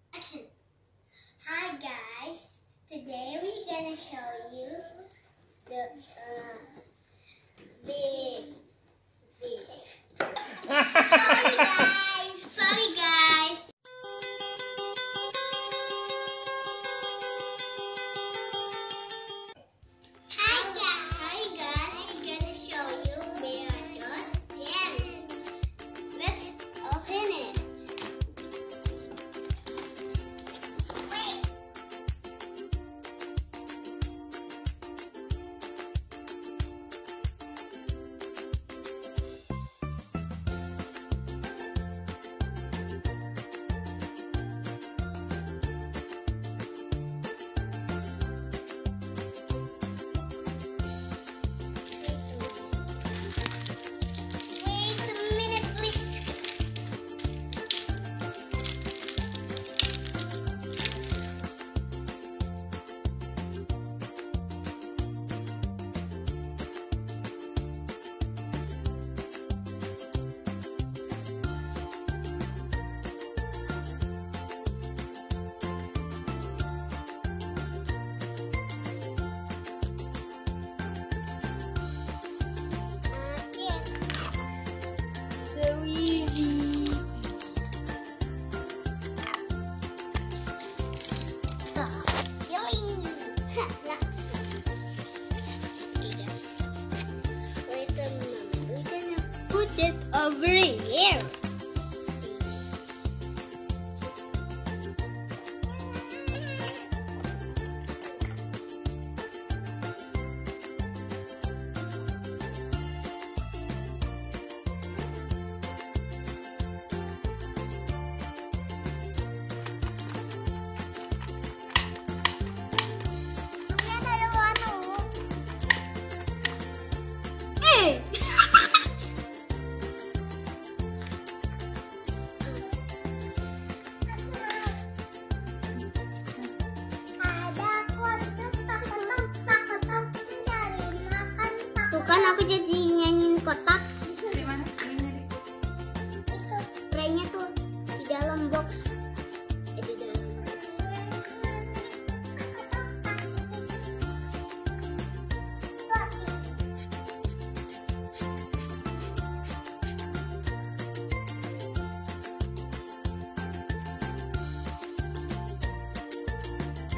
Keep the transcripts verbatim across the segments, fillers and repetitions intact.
Action. Hi guys, today we're gonna show you the uh, big, big. Sorry guys, sorry guys. Hi guys, hi guys, we're gonna show you where are those gems. Let's open it. So easy. Stop killing me. Wait a moment. We're gonna put it over here. Tuh kan aku jadi nyanyiin kotak. Di mana spraynya? Itu spraynya tuh di dalam box. Eh, di dalam box.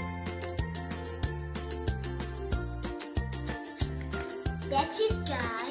That's it guys.